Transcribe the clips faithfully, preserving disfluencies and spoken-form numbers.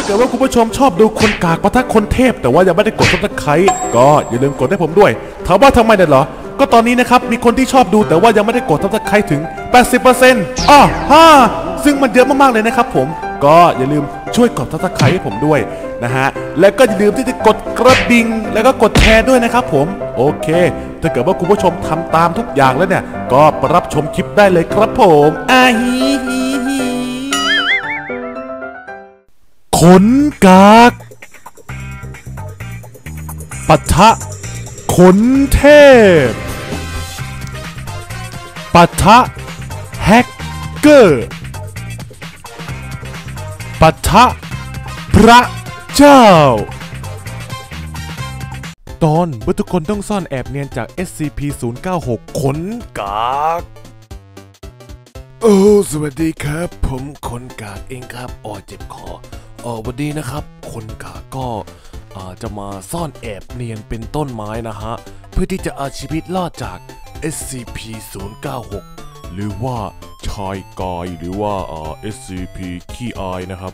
กิดว่าคุณผู้ชมชอบดูคนกากปะทะคนเทพแต่ว่ายังไม่ได้กดซับสไครต์ก็อย่าลืมกดให้ผมด้วยถามว่าทำไมเนี่ยเหรอก็ตอนนี้นะครับมีคนที่ชอบดูแต่ว่ายังไม่ได้กดซับสไครต์ถึง แปดสิบเปอร์เซ็นต์ อ้อฮ่าซึ่งมันเยอะมากๆเลยนะครับผมก็อย่าลืมช่วยกดซับสไครต์ให้ผมด้วยนะฮะและก็อย่าลืมที่จะกดกระดิ่งแล้วก็กดแชร์ด้วยนะครับผมโอเคถ้าเกิดว่าคุณผู้ชมทำตามทุกอย่างแล้วเนี่ยก็รับชมคลิปได้เลยครับผมอาฮีฮีฮีขนกากปะทะขนเทพปะทะแฮกเกอร์ปะทะพระเจ้าตอนเมื่อทุกคนต้องซ่อนแอบเนียนจาก เอส ซี พี ศูนย์ เก้า หก ขนกากโอ้สวัสดีครับผมขนกากเองครับอ๋อเจ็บคออ๋อสวัสดีนะครับขนกากก็จะมาซ่อนแอบเนียนเป็นต้นไม้นะฮะเพื่อที่จะเอาชีวิตรอดจาก เอส ซี พี ศูนย์ เก้า หก หรือว่าชายกายหรือว่าเอ่อ เอส ซี พี ขี้อายนะครับ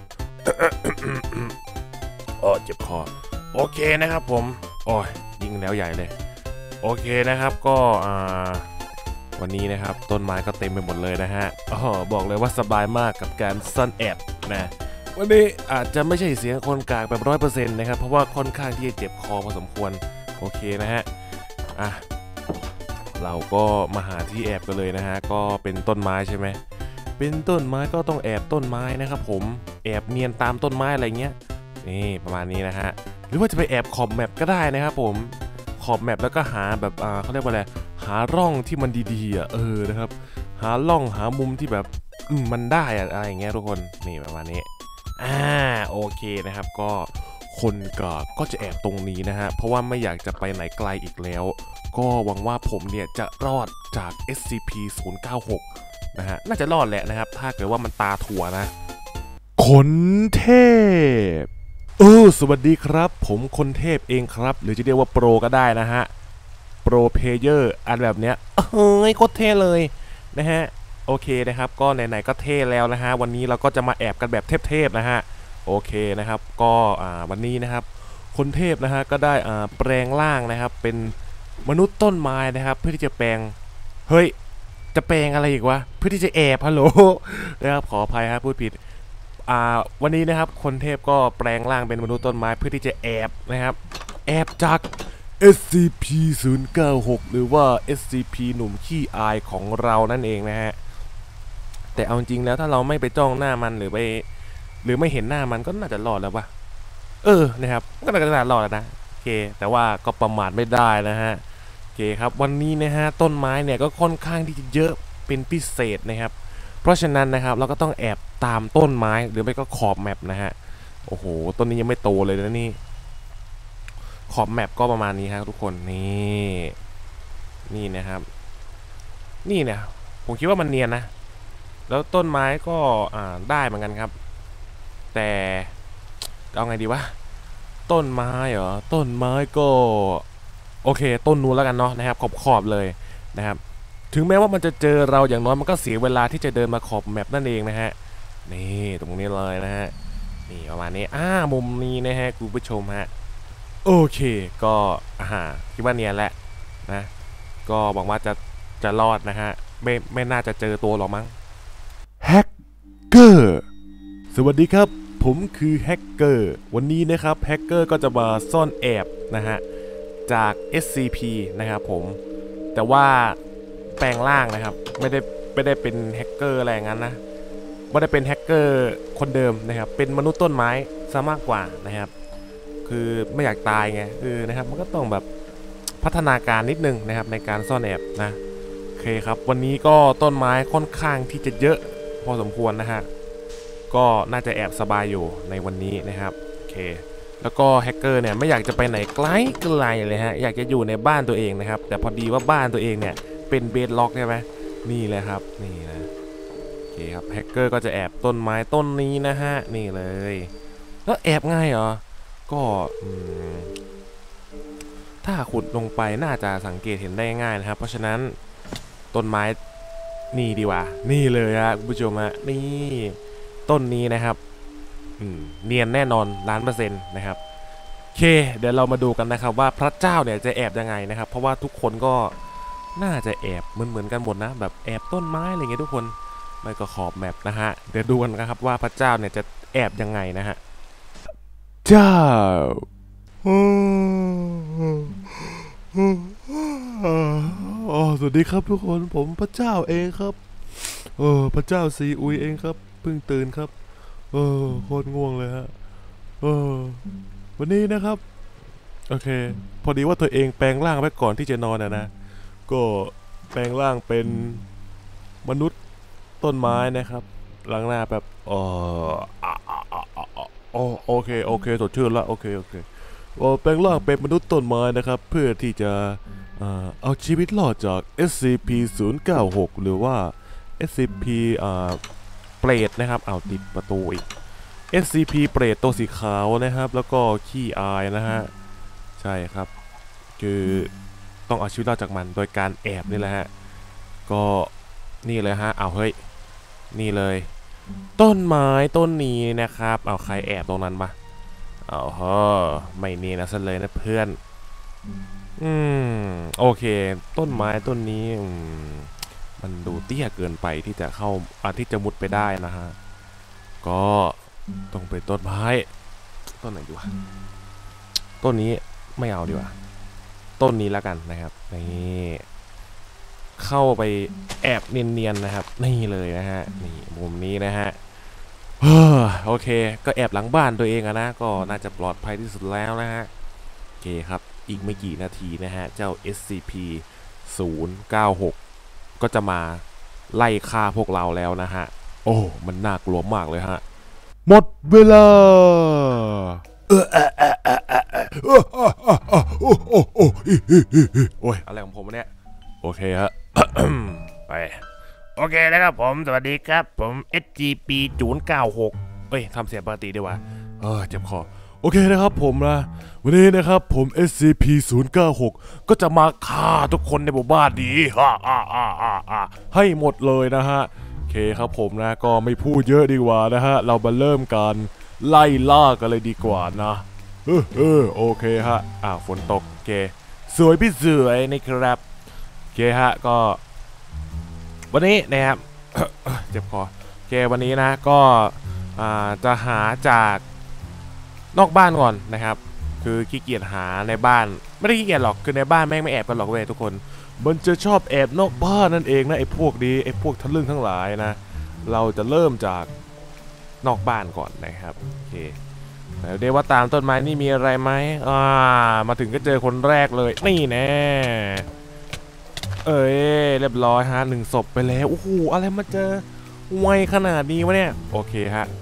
อ๋อเจ็บคอโอเคนะครับผมโอ้ยยิงแล้วใหญ่เลยโอเคนะครับก็อ่าวันนี้นะครับต้นไม้ก็เต็มไปหมดเลยนะฮะอ๋อบอกเลยว่าสบายมากกับการซ่อนแอบนะวันนี้อาจจะไม่ใช่เสียงคนกากแบบร้อยเปอร์เซ็นต์นะครับเพราะว่าค่อนข้างที่จะเจ็บคอพอสมควรโอเคนะฮะอ่ะเราก็มาหาที่แอบกันเลยนะฮะก็เป็นต้นไม้ใช่ไหมเป็นต้นไม้ก็ต้องแอบต้นไม้นะครับผมแอบเนียนตามต้นไม้อะไรเงี้ยนี่ประมาณนี้นะฮะหรือว่าจะไปแอบขอบแมปก็ได้นะครับผมขอบแมปแล้วก็หาแบบอ่าเขาเรียกว่าอะไรหาร่องที่มันดีๆอ่ะเออนะครับหาร่องหามุมที่แบบมันได้อะไรอย่างเงี้ยทุกคนนี่ประมาณนี้อ่าโอเคนะครับก็คนก็ก็จะแอบตรงนี้นะฮะเพราะว่าไม่อยากจะไปไหนไกลอีกแล้วก็หวังว่าผมเนี่ยจะรอดจาก เอส ซี พี ศูนย์ เก้า หก นะฮะน่าจะรอดแหละนะครับถ้าเกิดว่ามันตาถั่วนะขนเทพเออสวัสดีครับผมคนเทพเองครับหรือจะเรียกว่าโปรก็ได้นะฮะโปรเพลเยอร์อันแบบเนี้ยเฮ้ยโคตรเท่เลยนะฮะโอเคนะครับก็ไหนๆก็เท่แล้วนะฮะวันนี้เราก็จะมาแอบกันแบบเทพๆนะฮะโอเคนะครับก็อ่าวันนี้นะครับคนเทพนะฮะก็ได้อ่าแปลงร่างนะครับเป็นมนุษย์ต้นไม้นะครับเพื่อที่จะแปลงเฮ้ยจะแปลงอะไรอีกวะเพื่อที่จะแอบฮัลโหลนะครับขออภัยครับพูดผิดอ่าวันนี้นะครับคนเทพก็แปลงร่างเป็นมนุษย์ต้นไม้เพื่อที่จะแอบนะครับแอบจาก เอส ซี พี ศูนย์ เก้า หก หรือว่า เอส ซี พี หนุ่มขี้อายของเรานั่นเองนะฮะแต่เอาจริงแล้วถ้าเราไม่ไปจ้องหน้ามันหรือไปหรือไม่เห็นหน้ามันก็น่าจะรอดแล้ววะเออนะครับก็น่าจะรอดแล้วนะโอเคแต่ว่าก็ประมาทไม่ได้นะฮะโอเคครับวันนี้นะฮะต้นไม้เนี่ยก็ค่อนข้างที่จะเยอะเป็นพิเศษนะครับเพราะฉะนั้นนะครับเราก็ต้องแอบตามต้นไม้หรือไม่ก็ขอบแมปนะฮะโอ้โหต้นนี้ยังไม่โตเลยนะนี่ขอบแมปก็ประมาณนี้ครับทุกคนนี่นี่นะครับนี่เนี่ยผมคิดว่ามันเนียนนะแล้วต้นไม้ก็อ่าได้เหมือนกันครับแต่เอาไงดีวะต้นไม้เหรอต้นไม้ก็โอเคต้นนู้นแล้วกันเนาะนะครับขอบขอบเลยนะครับถึงแม้ว่ามันจะเจอเราอย่างน้อยมันก็เสียเวลาที่จะเดินมาขอบแมปนั่นเองนะฮะนี่ตรงนี้เลยนะฮะนี่ประมาณนี้อ่ามุมนี้นะฮะคุณผู้ชมฮะโอเคก็อ่าคิดว่าเนียนแหละนะก็หวังว่าจะจะรอดนะฮะไม่ไม่น่าจะเจอตัวหรอกมั้งแฮกเกอร์สวัสดีครับผมคือแฮกเกอร์วันนี้นะครับแฮกเกอร์ก็จะมาซ่อนแอบนะฮะจาก เอส ซี พี นะครับผมแต่ว่าแปลงร่างนะครับไม่ได้ไม่ได้เป็นแฮกเกอร์อะไรงั้นนะไม่ได้เป็นแฮกเกอร์คนเดิมนะครับเป็นมนุษย์ต้นไม้ซะมากกว่านะครับคือไม่อยากตายไงคือนะครับมันก็ต้องแบบพัฒนาการนิดนึงนะครับในการซ่อนแอบนะโอเคครับวันนี้ก็ต้นไม้ค่อนข้างที่จะเยอะพอสมควรนะฮะก็น่าจะแอบสบายอยู่ในวันนี้นะครับโอเคแล้วก็แฮกเกอร์เนี่ยไม่อยากจะไปไหนไกลไกลเลยฮะอยากจะอยู่ในบ้านตัวเองนะครับแต่พอดีว่าบ้านตัวเองเนี่ยเป็นเบดล็อกใช่ไหมนี่เลยครับนี่นะโอเคครับแฮกเกอร์ก็จะแอบต้นไม้ต้นนี้นะฮะนี่เลยแล้วแอบง่ายเหรอก็ถ้าขุดลงไปน่าจะสังเกตเห็นได้ง่ายนะครับเพราะฉะนั้นต้นไม้นี่ดีกว่านี่เลยฮะคุณผู้ชมฮะนี่ต้นนี้นะครับเนียนแน่นอนล้านเปอร์เซ็นต์นะครับโอเคเดี๋ยวเรามาดูกันนะครับว่าพระเจ้าเนี่ยจะแอบยังไงนะครับเพราะว่าทุกคนก็น่าจะแอบเหมือนเหมือนกันหมดนะแบบแอบต้นไม้อะไรเงี้ยทุกคนไม่ก็ขอบแมปนะฮะเดี๋ยวดูกันนะครับว่าพระเจ้าเนี่ยจะแอบยังไงนะฮะเจ้าอ๋อสวัสดีครับทุกคนผมพระเจ้าเองครับเออพระเจ้าซีอุยเองครับเพิ่งตื่นครับเออโคตรง่วงเลยฮะเออวันนี้นะครับโอเคพอดีว่าตัวเองแปลงร่างไปก่อนที่จะนอนนะนะก็แปลงร่างเป็นมนุษย์ต้นไม้นะครับหลังหน้าแบบเอออ๋อโอเคโอเคสดชื่นละโอเคโอเคแปลงร่างเป็นมนุษย์ต้นไม้นะครับเพื่อที่จะเอาชีวิตรอดจาก เอส ซี พี ศูนย์ เก้า หก หรือว่า เอส ซี พี อ่าเปรตนะครับเอาติดประตูอีก เอส ซี พี เปรตตัวสีขาวนะครับแล้วก็ขี้อายนะฮะใช่ครับคือต้องเอาชีวิตรอดจากมันโดยการแอบนี่แหละฮะก็นี่เลยฮะเอาเฮ้ยนี่เลยต้นไม้ต้นนี้นะครับเอาใครแอบตรงนั้นปะเอาเฮ้อไม่นี่นะซะเลยนะเพื่อนอืมโอเคต้นไม้ต้นนี้มันดูเตี้ยเกินไปที่จะเข้าอาที่จะมุดไปได้นะฮะก็ต้องเป็นต้นไม้ต้นไหนดีวะต้นนี้ไม่เอาดีกว่าต้นนี้แล้วกันนะครับนี่เข้าไปแอบเนียนๆนะครับนี่เลยนะฮะนี่มุมนี้นะฮะโอเคก็แอบหลังบ้านตัวเองอะนะก็น่าจะปลอดภัยที่สุดแล้วนะฮะโอเคครับอีกไม่กี่นาทีนะฮะเจ้า เอส ซี พี ศูนย์ เก้า หก ก็จะมาไล่ฆ่าพวกเราแล้วนะฮะโอ้มันน่ากลัวมากเลยฮะหมดเวลาเออเออเออเออเออเออโอ้โอ้โอ้โอ้โอ้ยอะไรของผมเนี่ยโอเคฮะไปโอเคนะครับผมสวัสดีครับผม เอส จี พี ศูนย์ เก้า หกเอ้ยทำเสียงปกติดีวะเออเจ็บคอโอเคนะครับผมนะวันนี้นะครับผม เอส ซี พี ศูนย์ เก้า หก ก็จะมาฆ่าทุกคนในหมู่บ้านดีฮ่าฮ่าฮ่าฮ่าให้หมดเลยนะฮะโอเคครับผมนะก็ไม่พูดเยอะดีกว่านะฮะเรามาเริ่มการไล่ล่ากันเลยดีกว่านะเออเออโอเคฮะอ่าฝนตกโอเคสวยพี่สวยนี่ครับโอเคฮะก็วันนี้นะครับเจ็บคอโอเควันนี้นะก็อ่าจะหาจากนอกบ้านก่อนนะครับคือขี้เกียจหาในบ้านไม่ได้ขี้เกียจหรอกคือในบ้านแม่งไม่แอบกันหรอกเว้ยทุกคนมันจะชอบแอบนอกบ้านนั่นเองนะไอ้พวกนี้ไอ้พวกทะลึ่งทั้งหลายนะเราจะเริ่มจากนอกบ้านก่อนนะครับโอเคเดี๋ยวว่าตามต้นไม้นี่มีอะไรไหมอ่ามาถึงก็เจอคนแรกเลยนี่แน่เอ้ยเรียบร้อยฮะหนึ่งศพไปแล้วโอ้โหอะไรมาเจอไวขนาดนี้วะเนี่ยโอเคฮะ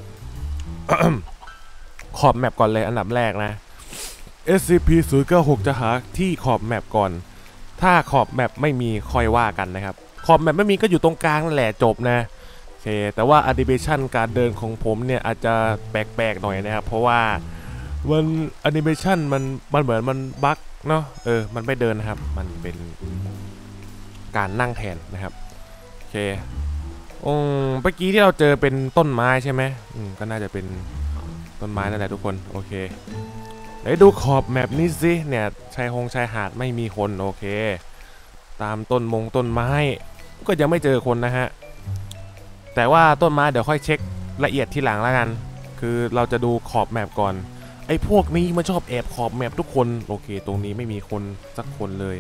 ขอบแมปก่อนเลยอันดับแรกนะ เอส ซี พี ศูนย์ เก้า หก จะหาที่ขอบแมปก่อนถ้าขอบแมปไม่มีค่อยว่ากันนะครับขอบแมปไม่มีก็อยู่ตรงกลางนั่นแหละจบนะโอเคแต่ว่าแอนิเมชันการเดินของผมเนี่ยอาจจะแปลกๆหน่อยนะครับเพราะว่ามันแอนิเมชันมันมันเหมือนมันบั๊กเนาะเออมันไม่เดินนะครับมันเป็นการนั่งแทนนะครับโอเคอืมเมื่อกี้ที่เราเจอเป็นต้นไม้ใช่ไหมอืมก็น่าจะเป็นต้นไม้นั่นแหละทุกคนโอเคเดี๋ยวดูขอบแมปนี้สิเนี่ยชายหงชายหาดไม่มีคนโอเคตามต้นมงต้นไม้ก็ยังไม่เจอคนนะฮะแต่ว่าต้นไม้เดี๋ยวค่อยเช็คละเอียดทีหลังแล้วกันคือเราจะดูขอบแมปก่อนไอ้พวกนี้มันชอบแอบขอบแมปทุกคนโอเคตรงนี้ไม่มีคนสักคนเลย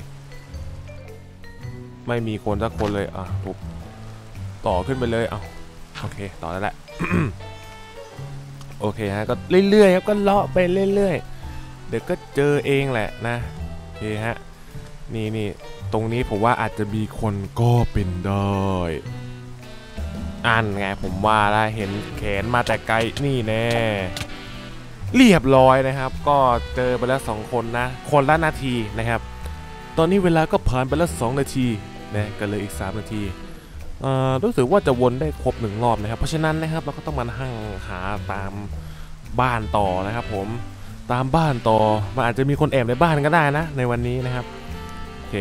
ไม่มีคนสักคนเลยอ่ะปุ๊บต่อขึ้นไปเลยเอาโอเคต่อแล้วแหละ โอเคฮะก็เรื่อยๆครับก็เลาะไปเรื่อยๆเดี๋ยวก็เจอเองแหละนะโอเคฮะนี่นี่ตรงนี้ผมว่าอาจจะมีคนก็เป็นได้อันไงผมว่าแล้วเห็นแขนมาแต่ไกลนี่แน่เรียบร้อยนะครับก็เจอไปแล้วสองคนนะคนละนาทีนะครับตอนนี้เวลาก็ผ่านไปแล้วสองนาทีนะก็เลยอีกสามนาทีรู้สึกว่าจะวนได้ครบหนึ่งรอบนะครับเพราะฉะนั้นนะครับเราก็ต้องมาหั่งหาตามบ้านต่อนะครับผมตามบ้านต่อมันอาจจะมีคนแอบในบ้านก็ได้นะในวันนี้นะครับโอเค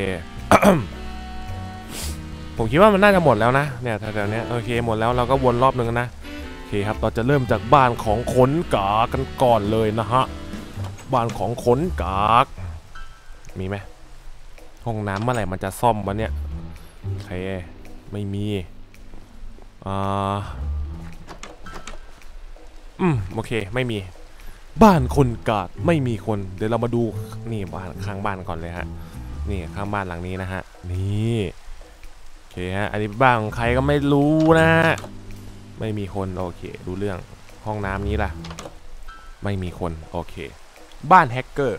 ผมคิดว่ามันน่าจะหมดแล้วนะเนี่ยแถวๆนี้โอเคหมดแล้วเราก็วนรอบหนึ่งนะเคครับเราจะเริ่มจากบ้านของขนกากันก่อนเลยนะฮะบ้านของขนกากมีไหมห้องน้ำเมื่อไหร่มันจะซ่อมวะเนี่ยโอเคไม่มีอ่าอืมโอเคไม่มีบ้านคนกากไม่มีคนเดี๋ยวเรามาดูนี่บ้านข้างบ้านก่อนเลยฮะนี่ข้างบ้านหลังนี้นะฮะนี่โอเคฮะอันนี้บ้านของใครก็ไม่รู้นะไม่มีคนโอเคดูเรื่องห้องน้ำนี้ล่ะไม่มีคนโอเคบ้านแฮกเกอร์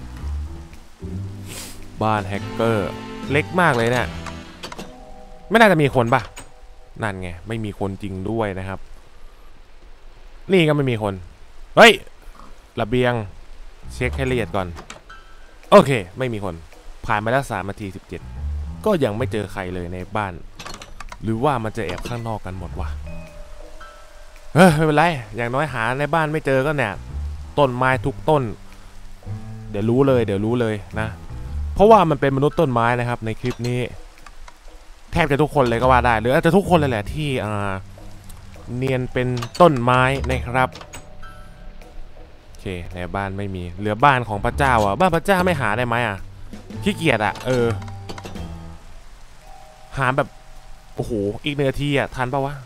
บ้านแฮกเกอร์เล็กมากเลยเนี่ยไม่น่าจะมีคนป่ะนั่นไงไม่มีคนจริงด้วยนะครับนี่ก็ไม่มีคนเฮ้ยระเบียงเช็คให้ละเอียดก่อนโอเคไม่มีคนผ่านไปแล้วสามนาทีสิบเจ็ดก็ยังไม่เจอใครเลยในบ้านหรือว่ามันจะแอบข้างนอกกันหมดวะเฮ้ยไม่เป็นไรอย่างน้อยหาในบ้านไม่เจอก็เนี่ยต้นไม้ทุกต้นเดี๋ยวรู้เลยเดี๋ยวรู้เลยนะเพราะว่ามันเป็นมนุษย์ต้นไม้นะครับในคลิปนี้แทบจะทุกคนเลยก็ว่าได้หรืออาจจะทุกคนเลยแหละที่อ่าเนียนเป็นต้นไม้นะครับโอเคในบ้านไม่มีเหลือบ้านของพระเจ้าอ่ะบ้านพระเจ้าไม่หาได้ไหมอ่ะขี้เกียจอ่ะเออหาแบบโอ้โหอีกเนื้อทีอ่ะทันปะวะ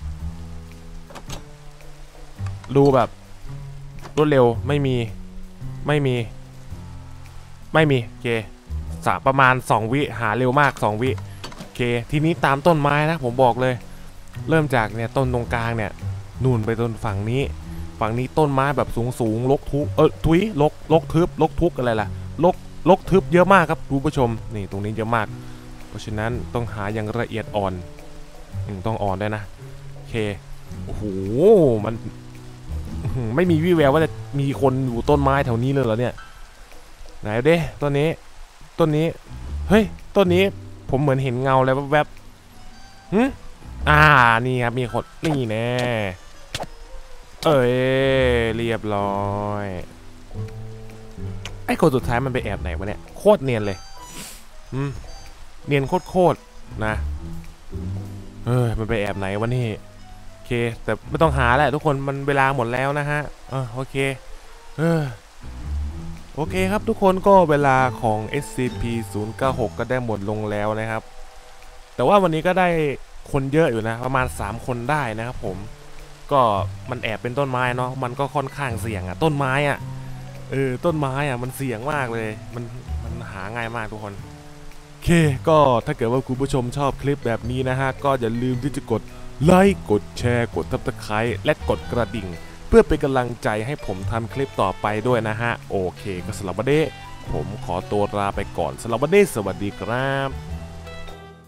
ดูแบบรวดเร็วไม่มีไม่มีไม่มีโอเคสามประมาณสองวิหาเร็วมากสองวิโอเคทีนี้ตามต้นไม้นะผมบอกเลยเริ่มจากเนี่ยต้นตรงกลางเนี่ยนู่นไปต้นฝั่งนี้ฝั่งนี้ต้นไม้แบบสูงสูงลกทุกเออทุยลกลกทึบลกทุกอะไรล่ะลกลกทึบเยอะมากครับคุณผู้ชมนี่ตรงนี้เยอะมากเพราะฉะนั้นต้องหาอย่างละเอียดอ่อนต้องอ่อนด้วยนะโอเคโอ้โหมันไม่มีวี่แววว่าจะมีคนอยู่ต้นไม้แถวนี้เลยเหรอเนี่ยไหนเด้ต้นนี้ต้นนี้เฮ้ยต้นนี้ผมเหมือนเห็นเงาอะไรแวบๆหึอ่านี่ครับมีคนนี่แน่เอ้ยเรียบร้อยไอ้คนสุดท้ายมันไปแอบไหนวะเนี่ยโคตรเนียนเลยอืมเนียนโคตรๆนะเออมันไปแอบไหนวะนี่โอเคแต่ไม่ต้องหาแหละทุกคนมันเวลาหมดแล้วนะฮะเออโอเคเออโอเคครับทุกคนก็เวลาของ เอส ซี พี ศูนย์ เก้า หก ก็ได้หมดลงแล้วนะครับแต่ว่าวันนี้ก็ได้คนเยอะอยู่นะประมาณสามคนได้นะครับผมก็มันแอบเป็นต้นไม้เนาะมันก็ค่อนข้างเสี่ยงอะต้นไม้อะเออต้นไม้อะมันเสี่ยงมากเลยมันมันหาง่ายมากทุกคนโอเคก็ถ้าเกิดว่าคุณผู้ชมชอบคลิปแบบนี้นะฮะก็อย่าลืมที่จะกดไลค์กดแชร์กดซับสไครบ์และกดกระดิ่งเพื่อเป็นกำลังใจให้ผมทำคลิปต่อไปด้วยนะฮะโอเคก็สำหรับวันนี้ผมขอตัวลาไปก่อนสำหรับวันนี้สวัสดีครับ